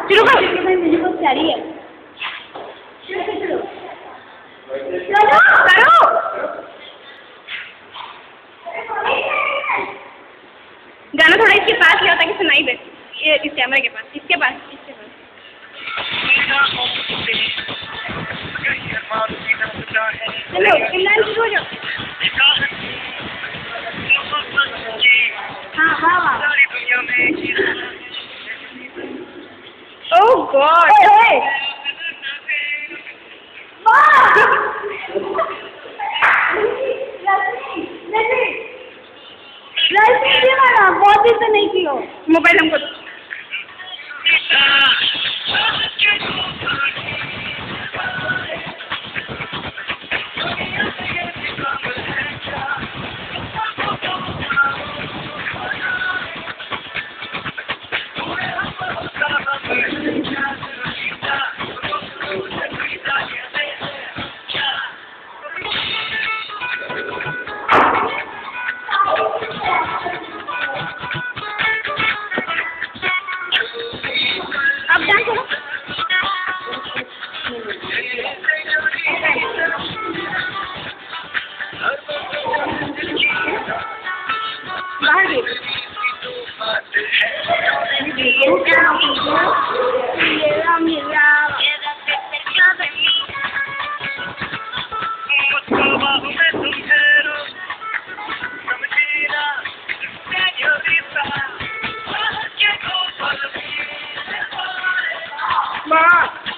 शुरू कर। मुझे बहुत प्यारी है। चलो करो। गाना थोड़ा इसके पास ले ताकि सुनाई दे। ये इस कैमरे के पास, इसके पास, इसके पास। चलो चिल्लाना शुरू हो जाओ। हाँ हाँ हाँ। Oh God. बहुत दिन से नहीं की हो। मोबाइल हमको माँ